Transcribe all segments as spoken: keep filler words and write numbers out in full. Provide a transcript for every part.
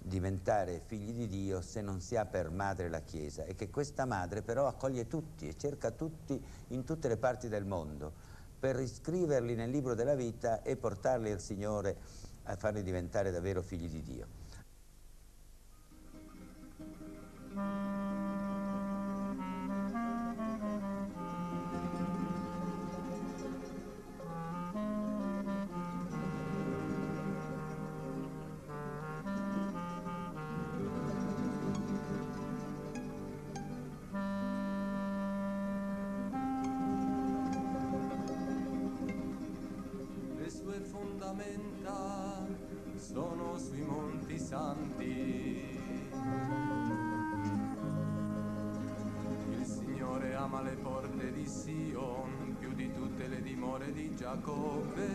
diventare figli di Dio se non si ha per madre la Chiesa, e che questa madre però accoglie tutti e cerca tutti in tutte le parti del mondo per iscriverli nel libro della vita e portarli al Signore a farli diventare davvero figli di Dio. Le sue fondamenta sono sui monti santi. Il Signore ama le porte di Sion più di tutte le dimore di Giacobbe.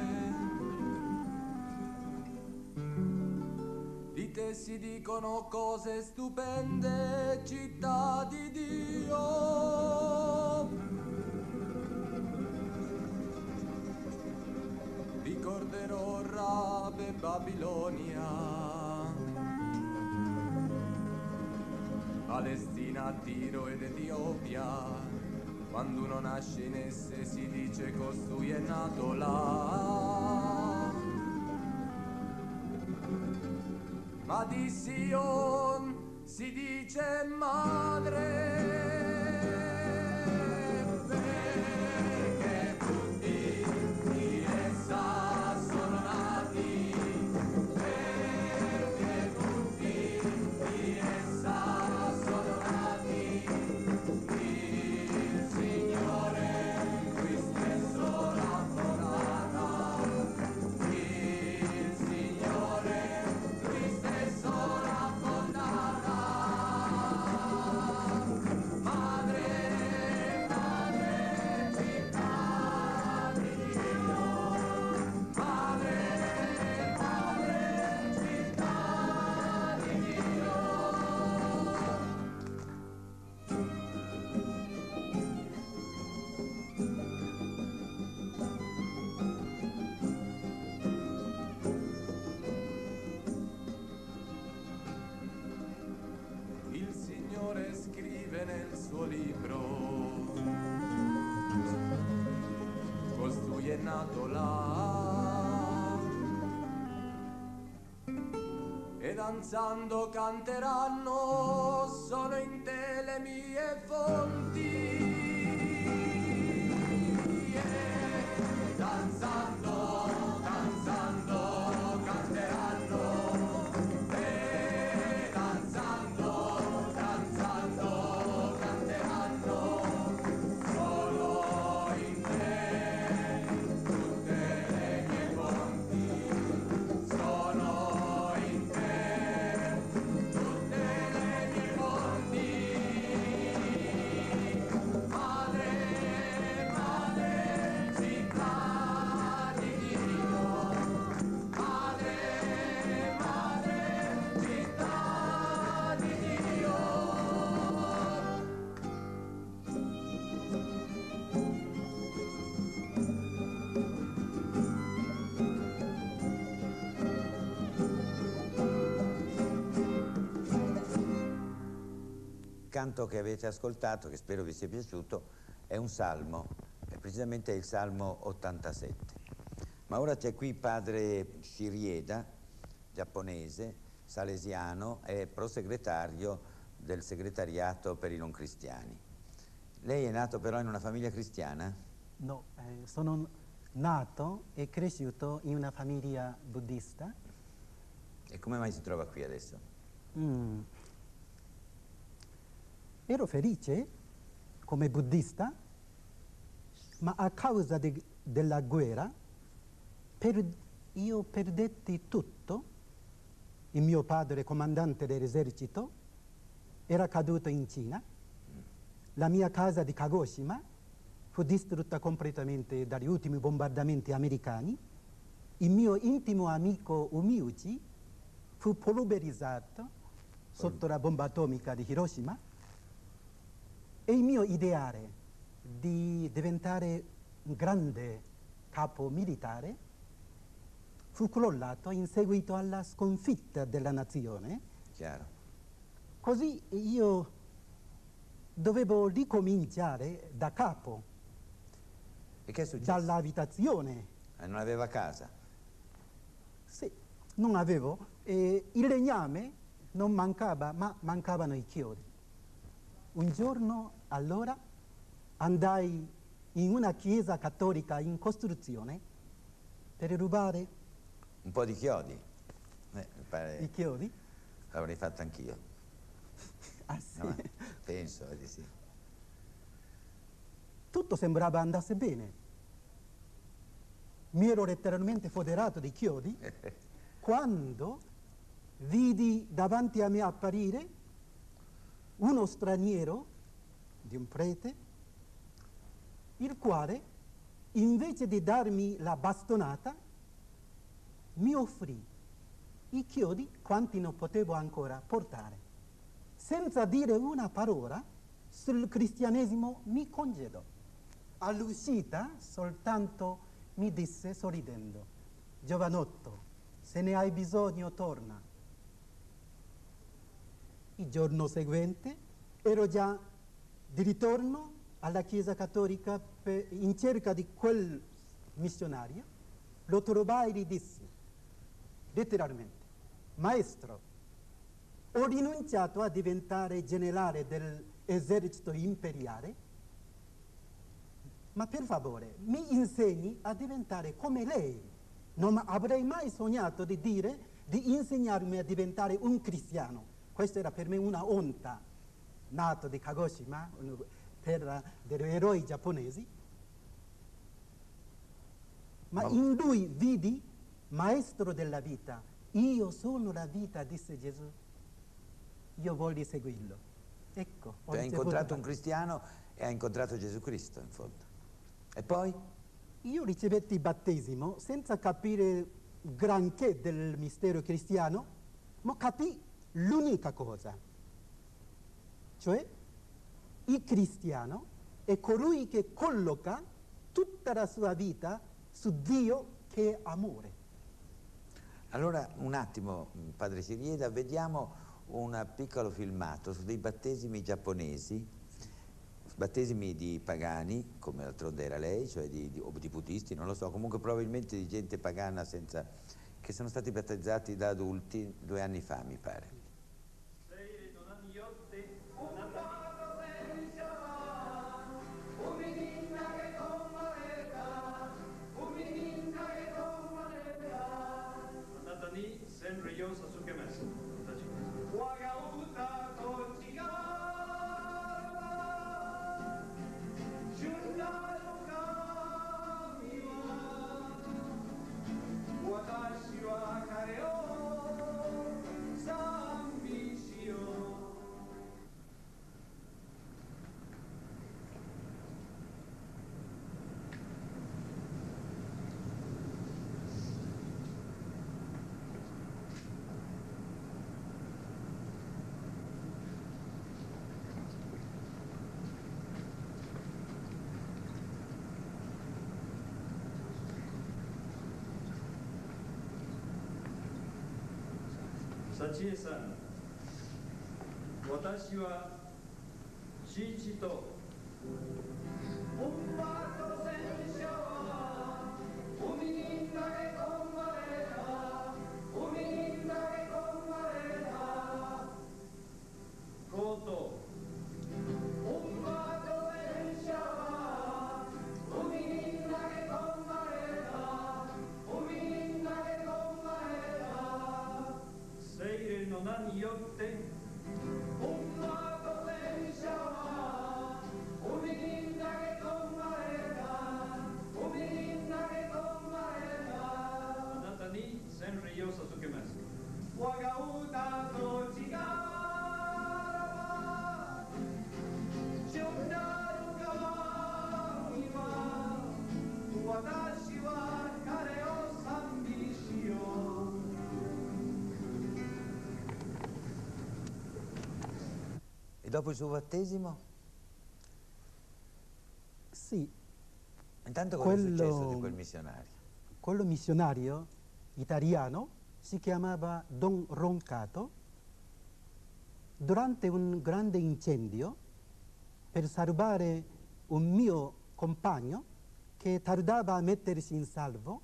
Di te si dicono cose stupende, città di Dio. Ricorderò Rab e Babilonia, Palestina, Tiro ed Etiopia. Quando uno nasce in esse si dice costui è nato là. Ma di Sion si dice madre. Nel suo libro costui è nato là, e danzando canteranno, sono in te le mie fonti, e danzando, danzando canteranno, e danzando, danzando Il canto che avete ascoltato, che spero vi sia piaciuto, è un salmo, è precisamente il Salmo ottantasette. Ma ora c'è qui padre Shirieda, giapponese, salesiano e prosegretario del segretariato per i non cristiani. Lei è nato però in una famiglia cristiana? No, eh, sono nato e cresciuto in una famiglia buddista. E come mai si trova qui adesso? Mm. Ero felice come buddista, ma a causa de, della guerra per, io perdetti tutto. Il mio padre, comandante dell'esercito, era caduto in Cina. La mia casa di Kagoshima fu distrutta completamente dagli ultimi bombardamenti americani. Il mio intimo amico Umiuchi fu polverizzato sotto la bomba atomica di Hiroshima. E il mio ideale di diventare un grande capo militare fu crollato in seguito alla sconfitta della nazione. Chiaro. Così io dovevo ricominciare da capo, E che è successo? dall'abitazione. Eh, non aveva casa? Sì, non avevo. E il legname non mancava, ma mancavano i chiodi. Un giorno, allora, andai in una chiesa cattolica in costruzione per rubare Un po' di chiodi? Eh, mi pare... i chiodi. L'avrei fatto anch'io. Ah, sì. No, penso di sì. Tutto sembrava andasse bene. Mi ero letteralmente foderato di chiodi quando vidi davanti a me apparire uno straniero di un prete, il quale, invece di darmi la bastonata, mi offrì i chiodi quanti non potevo ancora portare. Senza dire una parola sul cristianesimo mi congedò. All'uscita soltanto mi disse sorridendo: giovanotto, se ne hai bisogno torna. Il giorno seguente ero già di ritorno alla Chiesa Cattolica per, in cerca di quel missionario. Lo trovai e gli dissi letteralmente: maestro, ho rinunciato a diventare generale dell'esercito imperiale, ma per favore mi insegni a diventare come lei. Non avrei mai sognato di dire di insegnarmi a diventare un cristiano. Questa era per me una onta, nato di Kagoshima, terra degli eroi giapponesi. Ma in lui vidi maestro della vita. Io sono la vita, disse Gesù. Io voglio seguirlo. Ecco. Tu hai incontrato un cristiano e hai incontrato Gesù Cristo, in fondo. E poi? Io ricevetti il battesimo senza capire granché del mistero cristiano, ma capì l'unica cosa, cioè il cristiano è colui che colloca tutta la sua vita su Dio che è amore. Allora, un attimo, padre Sirieda, vediamo un piccolo filmato su dei battesimi giapponesi, battesimi di pagani, come d'altronde era lei, cioè di, di, o di buddisti, non lo so, comunque probabilmente di gente pagana senza, che sono stati battezzati da adulti due anni fa, mi pare. Sachie-san, watashi wa Shiichi to Koto E dopo il suo battesimo? Sì. Intanto cosa quello, è successo di quel missionario? Quello missionario italiano, si chiamava Don Roncato. Durante un grande incendio, per salvare un mio compagno che tardava a mettersi in salvo,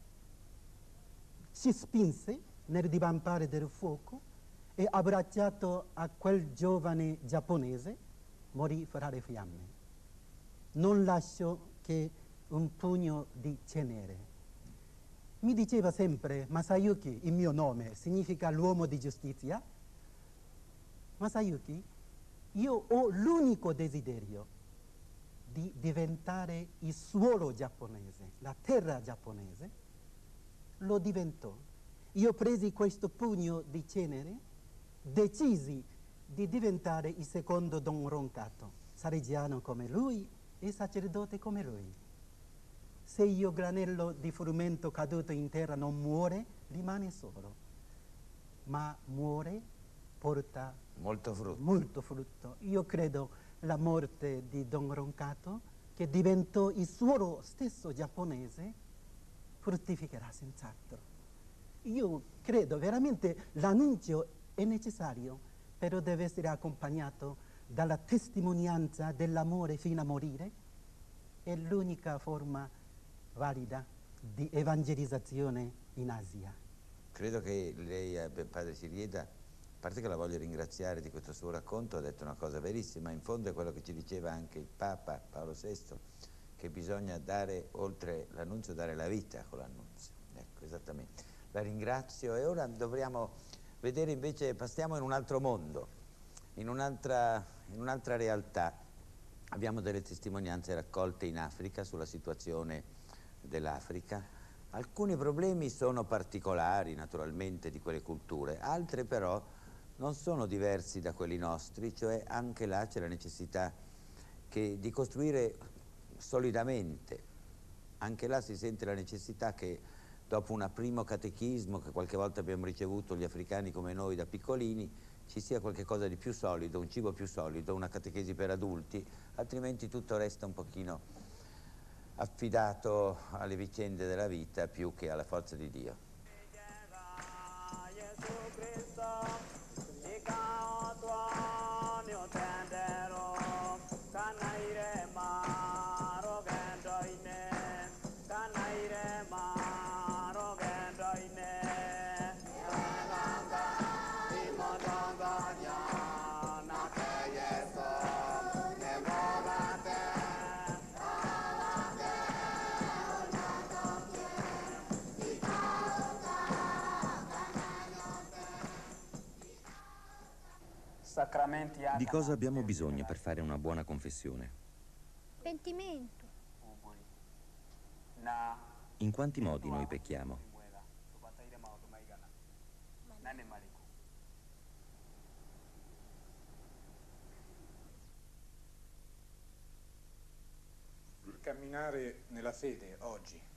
si spinse nel divampare del fuoco e, abbracciato a quel giovane giapponese, morì fra le fiamme. Non lasciò che un pugno di cenere. Mi diceva sempre: Masayuki, il mio nome significa l'uomo di giustizia. Masayuki, io ho l'unico desiderio di diventare il suolo giapponese, la terra giapponese. Lo diventò. Io presi questo pugno di cenere, decisi di diventare il secondo Don Roncato, salesiano come lui e sacerdote come lui. Se il granello di frumento caduto in terra non muore, rimane solo, ma muore, porta molto frutto. molto frutto. Io credo la morte di Don Roncato, che diventò il suolo stesso giapponese, fruttificherà senz'altro. Io credo veramente l'annuncio è necessario, però deve essere accompagnato dalla testimonianza dell'amore fino a morire. È l'unica forma valida di evangelizzazione in Asia. Credo che lei, padre Sirieda, a parte che la voglio ringraziare di questo suo racconto, ha detto una cosa verissima. In fondo è quello che ci diceva anche il Papa Paolo sesto, che bisogna dare, oltre l'annunzio, dare la vita con l'annunzio. Ecco, esattamente. La ringrazio e ora dovremo vedere invece, passiamo in un altro mondo, in un'altra in un'altra realtà. Abbiamo delle testimonianze raccolte in Africa sulla situazione dell'Africa. Alcuni problemi sono particolari naturalmente di quelle culture, altre però non sono diversi da quelli nostri, cioè anche là c'è la necessità che, di costruire solidamente. Anche là si sente la necessità che dopo un primo catechismo che qualche volta abbiamo ricevuto gli africani come noi da piccolini, ci sia qualche cosa di più solido, un cibo più solido, una catechesi per adulti, altrimenti tutto resta un pochino affidato alle vicende della vita più che alla forza di Dio. Di cosa abbiamo bisogno per fare una buona confessione? Pentimento. In quanti modi noi pecchiamo? Camminare nella fede oggi